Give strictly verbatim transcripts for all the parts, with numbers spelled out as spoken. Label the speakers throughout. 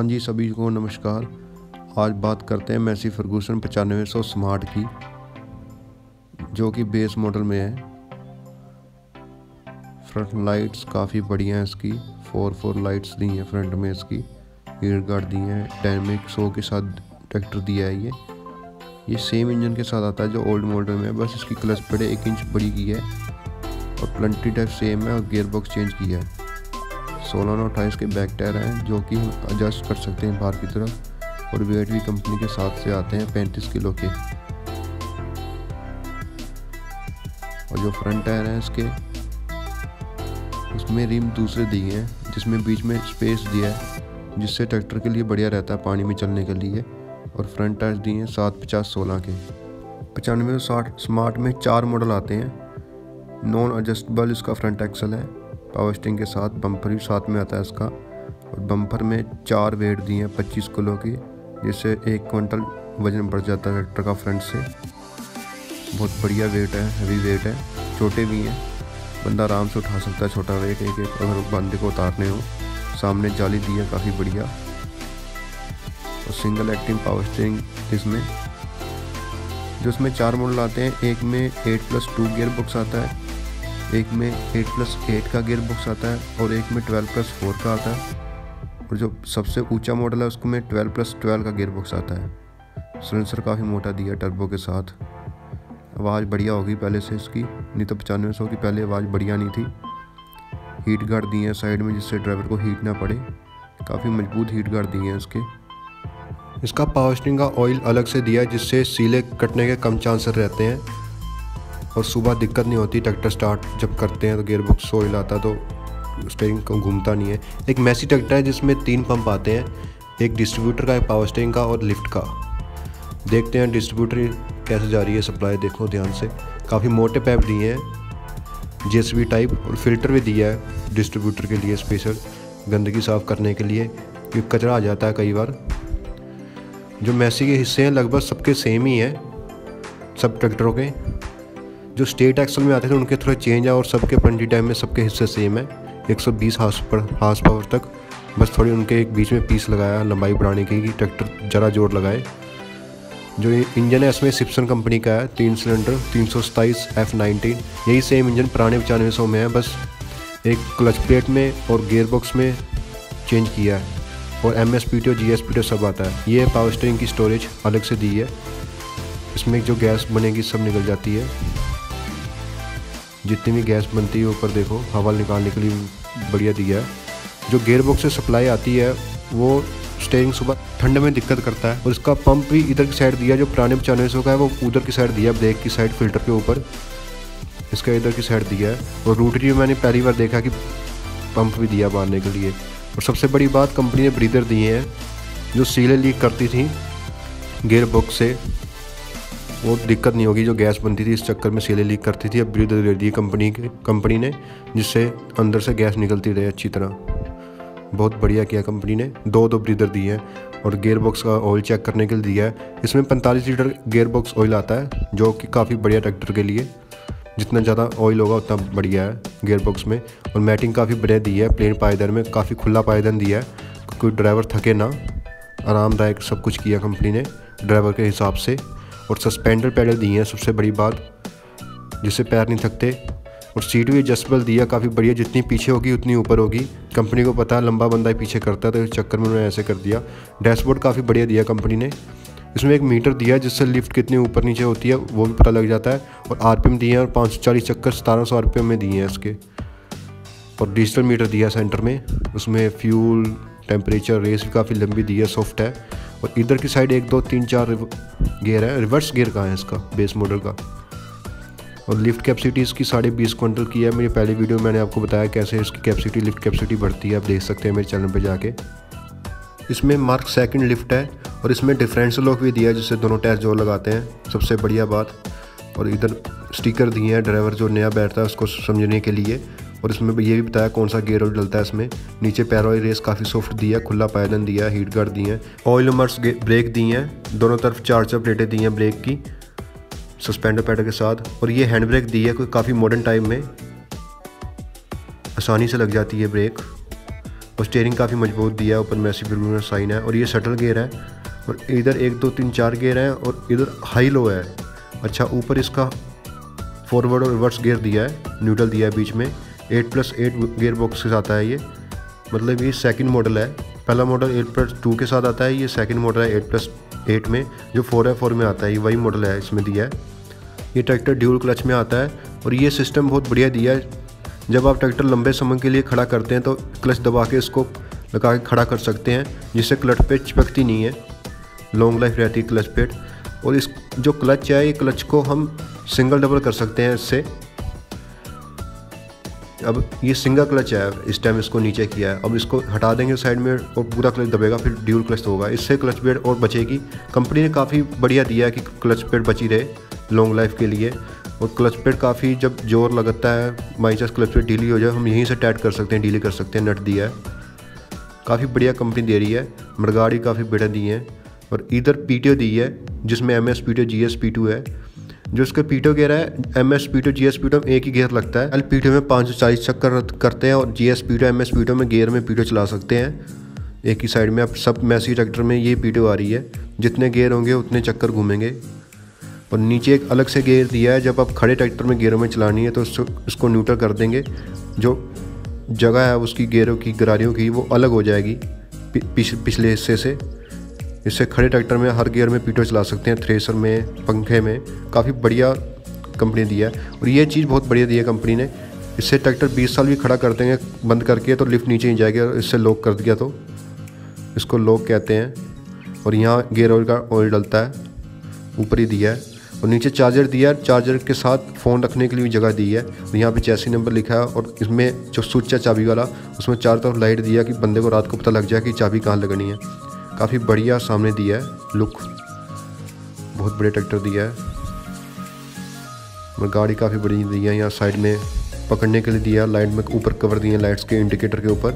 Speaker 1: हाँ जी, सभी को नमस्कार। आज बात करते हैं मैसी फर्गूसन पचानवे सौ स्मार्ट की, जो कि बेस मॉडल में है। फ्रंट लाइट्स काफ़ी बढ़िया हैं इसकी, फोर फोर लाइट्स दी हैं फ्रंट में इसकी, हीट गार्ड दी हैं, डायनेमिक शो के साथ ट्रैक्टर दिया है। ये ये सेम इंजन के साथ आता है जो ओल्ड मॉडल में है, बस इसकी क्लच पेड एक इंच बड़ी की है और प्लंटी टाइप सेम है और गियर बॉक्स चेंज किया है। सोलह नौ अट्ठाईस के बैक टायर हैं जो कि हम एडजस्ट कर सकते हैं बाहर की तरफ, और वेट भी कंपनी के साथ से आते हैं पैंतीस किलो के। और जो फ्रंट टायर हैं इसके, उसमें रिम दूसरे दिए हैं जिसमें बीच में स्पेस दिया है जिससे ट्रैक्टर के लिए बढ़िया रहता है पानी में चलने के लिए। और फ्रंट टायर दिए हैं सात पचास सोलह के। पचानवे सौ साठ स्मार्ट में चार मॉडल आते हैं। नॉन एडजस्टेबल इसका फ्रंट एक्सल है, पावर स्टीयरिंग के साथ, बम्पर भी साथ में आता है इसका। और बम्पर में चार वेट दिए हैं पच्चीस किलो की, जिससे एक क्विंटल वजन बढ़ जाता है ट्रैक्टर का फ्रंट से। बहुत बढ़िया वेट है, हैवी वेट है, छोटे भी हैं, बंदा आराम से उठा सकता है छोटा वेट एक एक अगर बंदे को उतारने हो। सामने जाली दी है काफ़ी बढ़िया, और सिंगल एक्टिंग पावर स्टीयरिंग इसमें। जो इसमें चार मॉडल आते हैं, एक में eight plus two gear box आता है, एक में एट प्लस एट का गियर बॉक्स आता है, और एक में ट्वेल्व प्लस फोर का आता है। और जो सबसे ऊंचा मॉडल है उसको में ट्वेल्व प्लस ट्वेल्व का गियर बॉक्स आता है। सिलेंसर काफ़ी मोटा दिया टर्बो के साथ। आवाज़ बढ़िया होगी पहले से इसकी, नहीं तो पचानवे सौ की पहले आवाज़ बढ़िया नहीं थी। हीट गार्ड दिए हैं साइड में जिससे ड्राइवर को हीट ना पड़े, काफ़ी मजबूत हीट गार्ड दिए हैं इसके। इसका पावर स्टीयरिंग का ऑयल अलग से दिया है जिससे सीले कटने के कम चांसेस रहते हैं, और सुबह दिक्कत नहीं होती ट्रैक्टर स्टार्ट जब करते हैं तो गियर बॉक्स ऑयल आता है तो स्टीयरिंग को घूमता नहीं है। एक मैसी ट्रैक्टर है जिसमें तीन पंप आते हैं, एक डिस्ट्रीब्यूटर का, एक पावर स्टीयरिंग का और लिफ्ट का। देखते हैं डिस्ट्रीब्यूटर कैसे जा रही है सप्लाई, देखो ध्यान से। काफ़ी मोटे पाइप दिए हैं जेसीबी टाइप, और फिल्टर भी दिया है डिस्ट्रीब्यूटर के लिए स्पेशल, गंदगी साफ़ करने के लिए, क्योंकि कचरा आ जाता है कई बार। जो मैसी के हिस्से हैं लगभग सबके सेम ही हैं सब ट्रैक्टरों के। जो स्टेट एक्सल में आते थे उनके थोड़े चेंज है, और सबके पंडी टाइम में सबके हिस्से सेम है, एक सौ बीस हार्स पर हार्स पावर तक। बस थोड़ी उनके एक बीच में पीस लगाया लंबाई बढ़ाने की कि ट्रैक्टर ज़रा जोर लगाए। जो इंजन है इसमें सिप्सन कंपनी का है, तीन सिलेंडर, तीन सौ सताईस एफ नाइनटीन। यही सेम इंजन पुराने पचानवे सौ में है, बस एक क्लच प्लेट में और गियर बॉक्स में चेंज किया है, और M S P T O G S P T O सब आता है। ये पावर स्टीयरिंग की स्टोरेज अलग से दी है, इसमें जो गैस बनेगी सब निकल जाती है। जितनी भी गैस बनती है ऊपर देखो, हवा निकालने के लिए बढ़िया दिया है। जो गियर बॉक्स से सप्लाई आती है वो स्टीयरिंग सुबह ठंड में दिक्कत करता है, और इसका पंप भी इधर की साइड दिया, जो पुराने पचानवे सौ का है वो उधर की साइड दिया, ब्रेक की साइड फिल्टर के ऊपर, इसका इधर की साइड दिया है। और रोटरी में मैंने पहली बार देखा कि पंप भी दिया मारने के लिए। और सबसे बड़ी बात, कंपनी ने ब्रीदर दिए हैं, जो सीलें लीक करती थी गियर बॉक्स से वो दिक्कत नहीं होगी, जो गैस बनती थी इस चक्कर में सीलें लीक करती थी, अब ब्रीदर दे दी कंपनी के कंपनी ने, जिससे अंदर से गैस निकलती रहे अच्छी तरह। बहुत बढ़िया किया कंपनी ने, दो दो ब्रीदर दिए हैं, और गियर बॉक्स का ऑयल चेक करने के लिए दिया है। इसमें पैंतालीस लीटर गियर बॉक्स ऑयल आता है, जो कि काफ़ी बढ़िया ट्रैक्टर के लिए, जितना ज़्यादा ऑयल होगा उतना बढ़िया है गियर बॉक्स में। और मैटिंग काफ़ी बढ़िया दी है, प्लेन पायदान में काफ़ी खुला पायदान दिया है, कोई ड्राइवर थके ना, आरामदायक सब कुछ किया कंपनी ने ड्राइवर के हिसाब से। और सस्पेंडर पैडल दिए हैं, सबसे बड़ी बात, जिससे पैर नहीं थकते। और सीट भी एडजस्टेबल दिया, काफ़ी बढ़िया, जितनी पीछे होगी उतनी ऊपर होगी। कंपनी को पता है लंबा बंदा ही पीछे करता है, तो इस चक्कर में उन्होंने ऐसे कर दिया। डैशबोर्ड काफ़ी बढ़िया दिया कंपनी ने, इसमें एक मीटर दिया जिससे लिफ्ट कितनी ऊपर नीचे होती है वो भी पता लग जाता है। और आरपीएम दिए हैं, और पाँच सौ चालीस चक्कर सतारह सौ आरपीएम में दिए हैं इसके। और डिजिटल मीटर दिया सेंटर में, उसमें फ्यूल, टेम्परेचर, रेस भी काफ़ी लंबी दी है, सॉफ्ट है। और इधर की साइड एक दो तीन चार गियर है, रिवर्स गियर का है इसका बेस मॉडल का। और लिफ्ट कैपेसिटी इसकी साढ़े बीस क्विंटल की है। मेरी पहले वीडियो में मैंने आपको बताया कैसे इसकी कैपेसिटी लिफ्ट कैपेसिटी बढ़ती है, आप देख सकते हैं मेरे चैनल पर जाके। इसमें मार्क सेकंड लिफ्ट है, और इसमें डिफरेंशियल लॉक भी दिया है जिससे दोनों टायर जोर लगाते हैं, सबसे बढ़िया बात। और इधर स्टिकर दिए हैं ड्राइवर जो नया बैठता है उसको समझने के लिए। और इसमें ये भी बताया कौन सा गियर ऑयल डलता है इसमें। नीचे पैर वाली रेस काफ़ी सॉफ्ट दिया है, खुला पायदान दिया है, हीट गार्ड दिए हैं, ऑयल मर्स ब्रेक दिए हैं, दोनों तरफ चार चार प्लेटें दी हैं ब्रेक की सस्पेंडर पैडल के साथ। और ये हैंड ब्रेक दी है, कोई काफ़ी मॉडर्न टाइप में आसानी से लग जाती है ब्रेक। और स्टीयरिंग काफ़ी मजबूत दिया है, ऊपर मैसी ब्रूनर साइन है। और ये शटल गियर है और इधर एक दो तीन चार गियर हैं और इधर हाई लो है। अच्छा, ऊपर इसका फॉरवर्ड और रिवर्स गियर दिया है, न्यूट्रल दिया है बीच में। Eight plus eight gear box के साथ आता है ये, मतलब ये सेकंड मॉडल है। पहला मॉडल एट प्लस टू के साथ आता है, ये सेकंड मॉडल है एट प्लस एट में, जो फोर है फोर में आता है, ये वही मॉडल है इसमें दिया है। ये ट्रैक्टर ड्यूल क्लच में आता है और ये सिस्टम बहुत बढ़िया दिया है। जब आप ट्रैक्टर लंबे समय के लिए खड़ा करते हैं तो क्लच दबा के इसको लगा के खड़ा कर सकते हैं, जिससे क्लच पेट चिपकती नहीं है, लॉन्ग लाइफ रहती है क्लच पेट। और इस जो क्लच है, ये क्लच को हम सिंगल डबल कर सकते हैं इससे। अब ये सिंगल क्लच है, इस टाइम इसको नीचे किया है, अब इसको हटा देंगे साइड में और पूरा क्लच दबेगा, फिर ड्यूल क्लच होगा, इससे क्लच पेड और बचेगी। कंपनी ने काफ़ी बढ़िया दिया है कि क्लच पेड बची रहे लॉन्ग लाइफ के लिए। और क्लच पेड काफ़ी जब जोर लगता है, बाई चांस क्लच पेड ढीली हो जाए, हम यहीं से टाइट कर सकते हैं, ढीली कर सकते हैं, नट दिया है। काफ़ी बढ़िया कंपनी दे रही है, मडगाड़ी काफ़ी बढ़िया दी है। और इधर पीटीओ दी है, जिसमें M S PTO G S PTO है। जो इसका पीटीओ गियर है, M S PTO G S PTO में एक ही गियर लगता है। एल पीटीओ में पाँच सौ चालीस चक्कर करते हैं और G S PTO M S PTO में गियर में पीटीओ चला सकते हैं एक ही साइड में। अब सब मैसी ट्रैक्टर में ये पीटीओ आ रही है, जितने गियर होंगे उतने चक्कर घूमेंगे। और नीचे एक अलग से गियर दिया है, जब आप खड़े ट्रैक्टर में गियरों में चलानी है तो इसको न्यूट्रल कर देंगे, जो जगह है उसकी गियरों की गरारियों की वो अलग हो जाएगी पिछ, पिछले हिस्से से। इससे खड़े ट्रैक्टर में हर गियर में पीटीओ चला सकते हैं, थ्रेसर में, पंखे में। काफ़ी बढ़िया कंपनी दिया है। और ये चीज़ बहुत बढ़िया दी है कंपनी ने, इससे ट्रैक्टर बीस साल भी खड़ा कर देंगे बंद करके तो लिफ्ट नीचे ही जाएगी। और इससे लॉक कर दिया तो इसको लॉक कहते हैं। और यहाँ गियर ऑयल का ऑयल डलता है, ऊपर ही दिया है। और नीचे चार्जर दिया है, चार्जर के साथ फ़ोन रखने के लिए भी जगह दी है। और यहाँ पे चैसी नंबर लिखा है और इसमें जो स्विच है चाबी वाला, उसमें चारों तरफ लाइट दिया कि बंदे को रात को पता लग जाए कि चाबी कहाँ लगनी है। काफ़ी बढ़िया सामने दिया है लुक, बहुत बड़े ट्रैक्टर दिया है। और गाड़ी काफ़ी बड़ी दी है, यहाँ साइड में पकड़ने के लिए दिया, लाइट में ऊपर कवर दिए हैं लाइट्स के इंडिकेटर के ऊपर,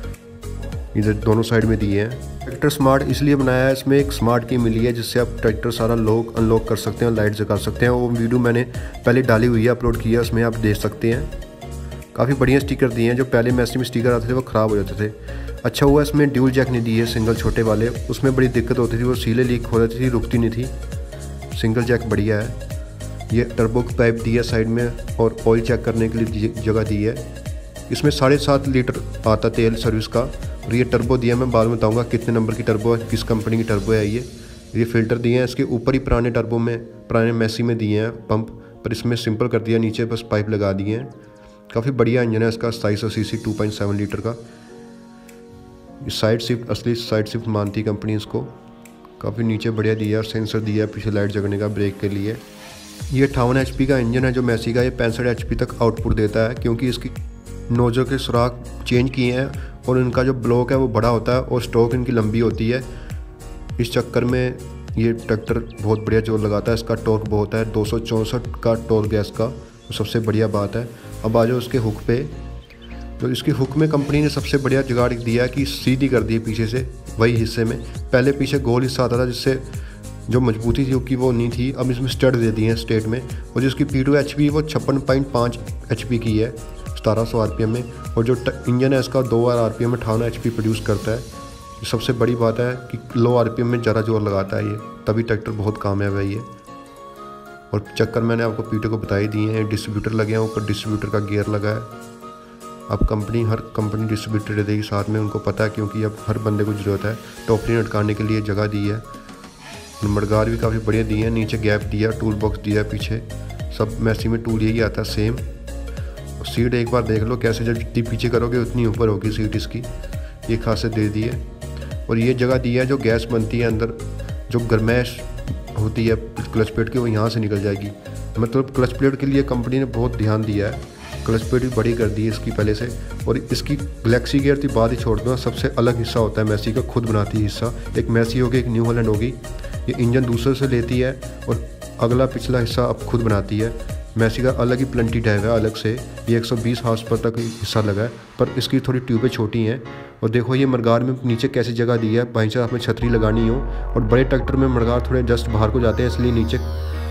Speaker 1: इधर दोनों साइड में दिए हैं। ट्रैक्टर स्मार्ट इसलिए बनाया है, इसमें एक स्मार्ट की मिली है जिससे आप ट्रैक्टर सारा लॉक अनलॉक कर सकते हैं, लाइट जगा सकते हैं। वो वीडियो मैंने पहले डाली हुई है, अपलोड किया, उसमें आप देख सकते हैं। काफ़ी बढ़िया स्टिकर दिए हैं, जो पहले मैसी में स्टिकर आते थे वो ख़राब हो जाते थे। अच्छा हुआ इसमें ड्यूल जैक नहीं दी है, सिंगल छोटे वाले, उसमें बड़ी दिक्कत होती थी, वो सीलें लीक हो जाती थी, रुकती नहीं थी। सिंगल जैक बढ़िया है। ये टर्बो पाइप दी है साइड में और ऑयल चेक करने के लिए जगह दी है। इसमें साढ़े सात लीटर आता तेल सर्विस का। और ये टर्बो दिया, मैं बाद में बताऊंगा कितने नंबर की टर्बो है, किस कंपनी की टर्बो है। ये ये फिल्टर दिए हैं, इसके ऊपर ही पुराने टर्बो में, पुराने मैसी में दिए हैं पंप, पर इसमें सिंपल कर दिया, नीचे बस पाइप लगा दिए हैं। काफ़ी बढ़िया इंजन है इसका, सताईस सौ C C two point seven litre का। साइड शिफ्ट, असली साइड शिफ्ट मानती कंपनी इसको। काफ़ी नीचे बढ़िया दिया, सेंसर दिया है पीछे लाइट जगने का, ब्रेक के लिए। ये अट्ठावन एच पी का इंजन है जो मैसी का, ये पैंसठ एच पी तक आउटपुट देता है, क्योंकि इसकी नोजल के सुराख चेंज किए हैं और इनका जो ब्लॉक है वो बड़ा होता है और स्टॉक इनकी लंबी होती है। इस चक्कर में ये ट्रैक्टर बहुत बढ़िया जोर लगाता है। इसका टॉर्क बहुत है, दो सौ चौंसठ का टॉर्क है इसका, तो सबसे बढ़िया बात है। अब आ जाओ उसके हुक पे, तो इसकी हुक में कंपनी ने सबसे बढ़िया जुगाड़ दिया कि सीधी कर दी पीछे से, वही हिस्से में। पहले पीछे गोल हिस्सा आता था जिससे जो मजबूती थी उसकी वो नहीं थी, अब इसमें स्टड दे दिए हैं स्टेट में। और जिसकी पी टू एच पी वो छप्पन पॉइंट पाँच एच पी की है, सतारह सौ आर पी एम में। और जो इंजन है इसका दो बार आर पी एम में अठावन एच पी प्रोड्यूस करता है। सबसे बड़ी बात है कि लो आर पी एम में ज़्यादा जोर लगाता है ये, तभी ट्रैक्टर बहुत कामयाब है ये। और चक्कर मैंने आपको पीटो को बता ही दिए हैं, डिस्ट्रीब्यूटर लगे हैं ऊपर, डिस्ट्रीब्यूटर का गियर लगा है। अब कंपनी हर कंपनी डिस्ट्रीब्यूटर दे देगी साथ में, उनको पता है, क्योंकि अब हर बंदे को ज़रूरत है। टोपली लटकाने के लिए जगह दी है, मडगार भी काफ़ी बढ़िया दी है, नीचे गैप दिया, टूल बॉक्स दिया पीछे, सब मैसी में टूल यही आता है सेम। और सीट एक बार देख लो कैसे, जब जितनी पीछे करोगे उतनी ऊपर होगी सीट इसकी, ये खासियत दे दी है। और ये जगह दी है जो गैस बनती है अंदर, जो गर्मैश होती है क्लच प्लेट की, वो यहाँ से निकल जाएगी। मतलब क्लच प्लेट के लिए कंपनी ने बहुत ध्यान दिया है, क्लच प्लेट भी बड़ी कर दी है इसकी पहले से। और इसकी गैलेक्सी गियर थी बाद ही छोड़ दो, सबसे अलग हिस्सा होता है मैसी का, खुद बनाती है हिस्सा। एक मैसी होगी, एक न्यू हॉलैंड होगी, ये इंजन दूसरे से लेती है और अगला पिछला हिस्सा अब खुद बनाती है। मैसी का अलग ही प्लंटी टाइप है अलग से, ये एक सौ बीस हार्स पर तक हिस्सा लगा है, पर इसकी थोड़ी ट्यूबें छोटी हैं। और देखो ये मडगार में नीचे कैसी जगह दी है, बाई चांस आपने छतरी लगानी हो। और बड़े ट्रैक्टर में मडगार थोड़े जस्ट बाहर को जाते हैं, इसलिए नीचे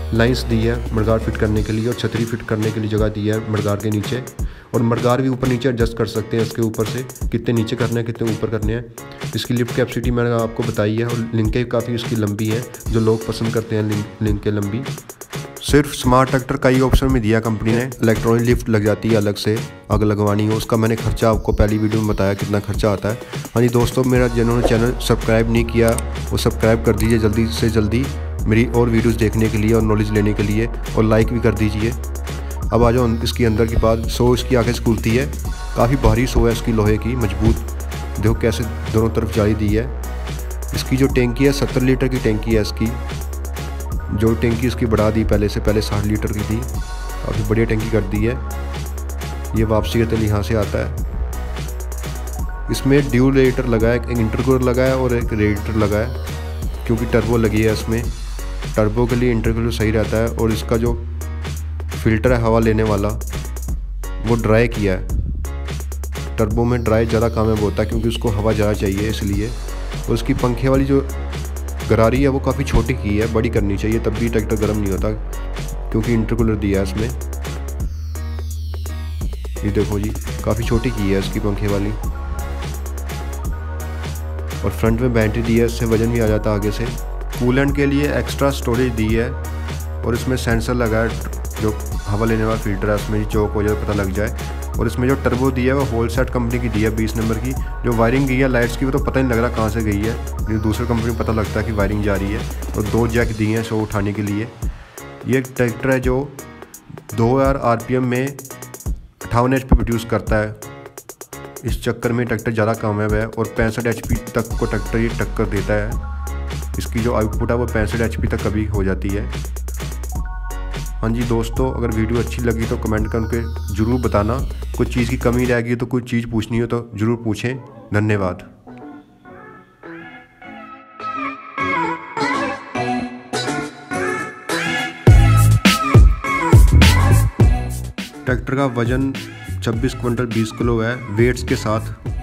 Speaker 1: लाइंस दी है मडगार्ड फिट करने के लिए और छतरी फिट करने के लिए जगह दी है मडगार्ड के नीचे। और मडगार्ड भी ऊपर नीचे एडजस्ट कर सकते हैं इसके ऊपर से, कितने नीचे करने हैं कितने ऊपर करने हैं। इसकी लिफ्ट कैपेसिटी मैंने आपको बताई है और लिंकें काफ़ी इसकी लंबी है, जो लोग पसंद करते हैं लिंक लिंकें लंबी। सिर्फ स्मार्ट ट्रैक्टर का ही ऑप्शन में दिया कंपनी ने, इलेक्ट्रॉनिक लिफ्ट लग जाती है अलग से अगर लगवानी हो। उसका मैंने खर्चा आपको पहली वीडियो में बताया कितना खर्चा आता है। हाँ जी दोस्तों, मेरा जिन्होंने चैनल सब्सक्राइब नहीं किया वो सब्सक्राइब कर दीजिए जल्दी से जल्दी मेरी और वीडियोस देखने के लिए और नॉलेज लेने के लिए, और लाइक भी कर दीजिए। अब आ जाओ इसकी अंदर की बात। सो इसकी आगे से खुलती है, काफ़ी भारी सो है इसकी, लोहे की मजबूत। देखो कैसे दोनों तरफ जाली दी है। इसकी जो टैंकी है सत्तर लीटर की टैंकी है इसकी, जो टैंकी इसकी बढ़ा दी पहले से, पहले साठ लीटर की थी, काफ़ी बढ़िया टैंकी कर दी है। ये वापसी का तेल यहाँ से आता है। इसमें ड्यूल रेडिएटर लगा है, एक इंटरकूलर लगा है और एक रेडिएटर लगा है, क्योंकि टर्बो लगी है इसमें। टर्बो के लिए इंटरकूलर सही रहता है। और इसका जो फिल्टर है हवा लेने वाला वो ड्राई किया है। टर्बो में ड्राई ज़्यादा कामयाब होता है क्योंकि उसको हवा ज़्यादा चाहिए इसलिए। और उसकी पंखे वाली जो गरारी है वो काफ़ी छोटी की है, बड़ी करनी चाहिए तब भी ट्रैक्टर गर्म नहीं होता, क्योंकि इंटरकूलर दिया है इसमें। ये देखो जी, काफ़ी छोटी की है इसकी पंखे वाली। और फ्रंट में बैटरी दी है, इससे वजन भी आ जाता है आगे से। कूलेंट के लिए एक्स्ट्रा स्टोरेज दी है और इसमें सेंसर लगा है, जो हवा लेने वाला फिल्टर है उसमें चौक हो जाए पता लग जाए। और इसमें जो टर्बो दी है वो होल सेट कंपनी की दी है बीस नंबर की। जो वायरिंग गई है लाइट्स की वो तो पता नहीं लग रहा कहाँ से गई है, लेकिन दूसरे कंपनी में पता लगता है कि वायरिंग जा रही है। और दो जैक दिए हैं शो उठाने के लिए। ये एक ट्रैक्टर है जो दो हज़ार आर पी एम में अट्ठावन एच पी प्रोड्यूस करता है। इस चक्कर में ट्रैक्टर ज़्यादा कामयाब है और पैंसठ एच पी तक को ट्रैक्टर ये टक्कर देता है। इसकी जो आउटपुट है वो पैंसठ एच पी तक कभी हो जाती है। हाँ जी दोस्तों, अगर वीडियो अच्छी लगी तो कमेंट करके ज़रूर बताना। कुछ चीज़ की कमी रहेगी तो कुछ चीज़ पूछनी हो तो ज़रूर पूछें। धन्यवाद। ट्रैक्टर का वजन छब्बीस क्विंटल बीस किलो है वेट्स के साथ।